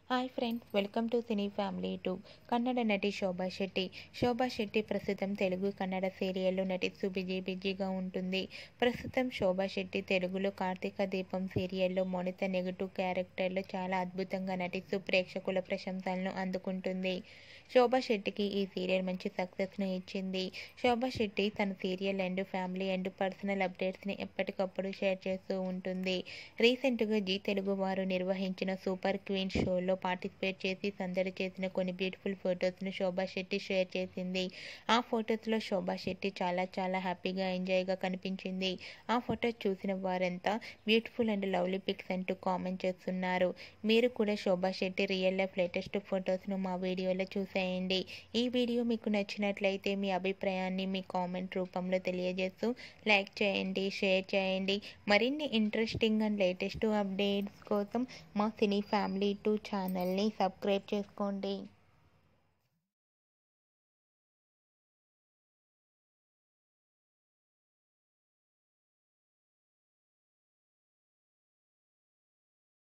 Hi friends, welcome to cine family two. Kannada నటి శోభా శెట్టి. శోభా శెట్టి ప్రస్తుతం తెలుగు, కన్నడ సీరియల్లో నటిస్తూ బిజీగా ఉంటుంది. ప్రస్తుతం శోభా శెట్టి తెలుగులో కార్తీక దీపం సీరియల్లో మోనిత నెగటివ్ క్యారెక్టర్లో చాలా అద్భుతంగా నటిస్తూ ప్రేక్షకుల ప్రశంసలను అందుకుంటుంది. శోభా శెట్టికి ఈ సీరియల్ మంచి సక్సెస్ను ఇచ్చింది. శోభా శెట్టి తన serial and family and personal అప్డేట్స్ని ఎప్పటికప్పుడు షేర్ చేస్తూ ఉంటుంది. రీసెంట్గా జీ తెలుగు వారు నిర్వహించిన సూపర్ క్వీన్ షోలో పార్టిసిపేట్ చేసి సందడి చేసిన కొన్ని బ్యూటిఫుల్ ఫొటోస్ను శోభా శెట్టి షేర్ చేసింది. ఆ ఫొటోస్లో శోభా శెట్టి చాలా హ్యాపీగా ఎంజాయ్గా కనిపించింది. ఆ ఫొటోస్ చూసిన వారంతా బ్యూటిఫుల్ అండ్ లవ్లీ పిక్స్ అంటూ కామెంట్ చేస్తున్నారు. మీరు కూడా Shobha Shetty real life latest ఫొటోస్ను మా వీడియోలో చూసేయండి. ఈ వీడియో మీకు నచ్చినట్లయితే మీ అభిప్రాయాన్ని మీ కామెంట్ రూపంలో తెలియజేస్తూ లైక్ చేయండి, షేర్ చేయండి. మరిన్ని ఇంట్రెస్టింగ్ అండ్ లేటెస్ట్ అప్డేట్స్ కోసం మా సినీ ఫ్యామిలీ టూ ఛానల్ని సబ్స్క్రైబ్ చేసుకోండి.